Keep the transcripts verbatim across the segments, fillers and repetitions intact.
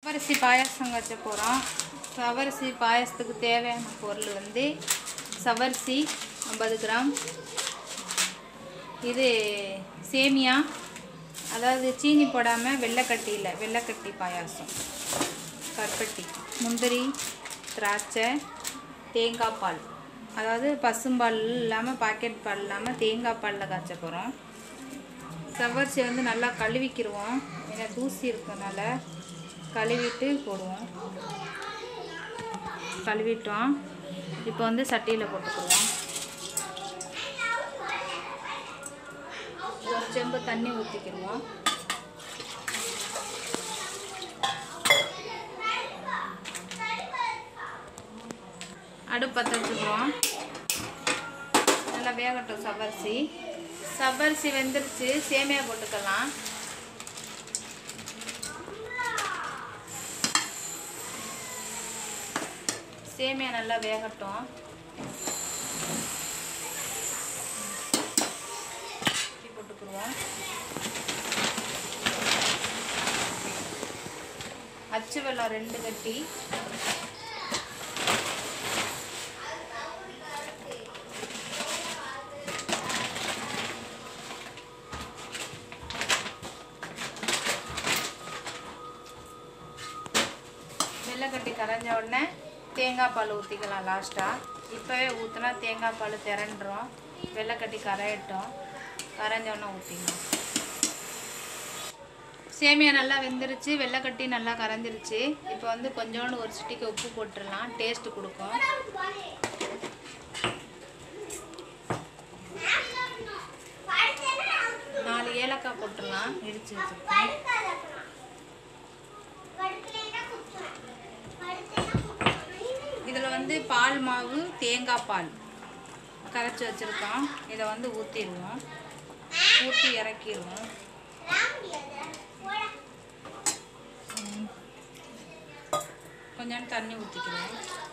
சவரிசி பாயாசம் வச்ச போகிறோம். சவரிசி பாயாசத்துக்கு தேவையான பொருள் வந்து சவரிசி ஐம்பது கிராம், இது சேமியா, அதாவது சீனி போடாமல் வெள்ளைக்கட்டியில் வெள்ளைக்கட்டி பாயாசம், கருப்பட்டி, முந்திரி, திராட்சை, தேங்காய் பால், அதாவது பசும்பால் இல்லாமல் பாக்கெட் பால் இல்லாமல் தேங்காய் பாலில் காய்ச்ச போகிறோம். சவரிசி வந்து நல்லா கழுவிக்கிடுவோம், ஏன்னா தூசி இருக்கனால கழுவிட்டு போடுவோம். கழுவிட்டோம். இப்போ வந்து சட்டியில் போட்டுக்குவோம். ஒரு செம்பு தண்ணி ஊற்றிக்கிடுவோம். அடுப்பு பற்ற வச்சுக்குவோம். நல்லா வேகட்டும் சவரிசி. சவரிசி வெந்துருச்சு, சேமியா போட்டுக்கலாம். சேமியா நல்லா வேகட்டும். போட்டுக்குருவோம். அச்சு வெல்லம் ரெண்டு கட்டி, வெள்ளை கட்டி கரைஞ்ச உடனே தேங்காய் பால் ஊற்றிக்கலாம். லாஸ்ட்டாக இப்போவே ஊற்றினா தேங்காய் பால் திரண்டுரும். வெள்ளைக்கட்டி கரையட்டும், கரைஞ்சோன்னே ஊற்றிக்கலாம். சேமியா நல்லா வெந்துருச்சு, வெள்ளைக்கட்டி நல்லா கரைஞ்சிருச்சு. இப்போ வந்து கொஞ்சோண்டு ஒரு சிட்டிக்கு உப்பு போட்டுடலாம், டேஸ்ட்டு கொடுக்கும். நாலு ஏலக்காய் போட்டுடலாம், இடிச்சு வச்சுருக்கோம். இதில் வந்து பால் மாவு, தேங்காய் பால் கரைச்சி வச்சுருக்கோம். இதை வந்து ஊற்றிடுவோம். ஊற்றி இறக்கிடுவோம். கொஞ்சம் தண்ணி ஊற்றிக்கிடுவோம்.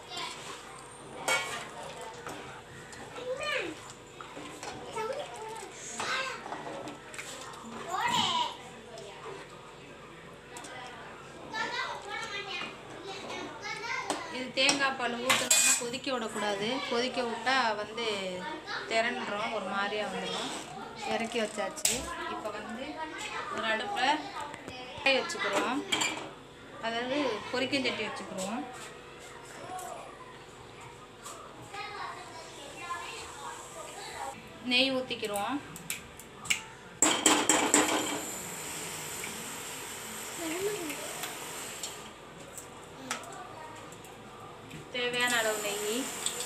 இது தேங்காய் பால் ஊற்றணும்னா கொதிக்க விடக்கூடாது. கொதிக்க விட்டால் வந்து திரண்டுரும், ஒரு மாதிரியாக வந்துடும். இறக்கி வச்சாச்சு. இப்போ வந்து ஒரு அடுப்பில் காய் வச்சுக்கிறோம், அதாவது பொரிக்கஞ்சட்டி வச்சுக்கிறோம். நெய் ஊற்றிக்கிறோம். தேவையான அளவு நெய்.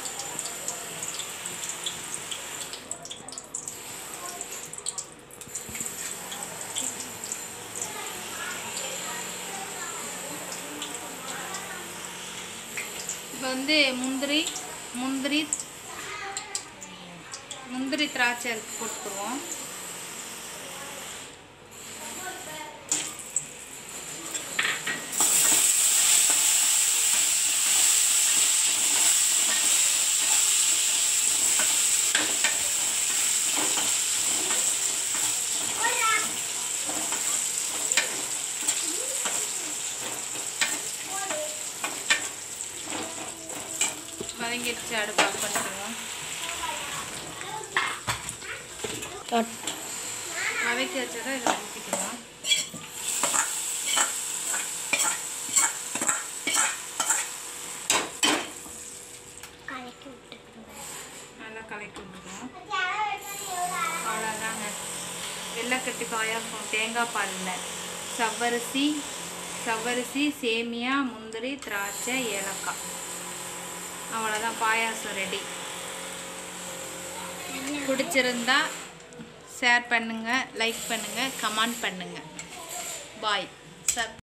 இப்போ வந்து முந்திரி முந்திரி முந்திரி திராட்சை போட்டுக்குவோம். வதங்கிடுச்சு, அடுப்பு ஆஃப் பண்ணிக்குவோம். வதக்கி வச்சதை இதை ஊற்றிக்குவோம். நல்லா கலக்கி விட்டுக்குவோம். அவ்வளோதாங்க, வெள்ளைக்கட்டி பாயாசம் தேங்காய் பாலில். சவ்வரிசி சவ்வரிசி சேமியா, முந்திரி, திராட்சை, ஏலக்காய், அவ்வளோதான், பாயாசம் ரெடி. பிடிச்சிருந்தா ஷேர் பண்ணுங்கள், லைக் பண்ணுங்கள், கமெண்ட் பண்ணுங்கள். பாய். சப்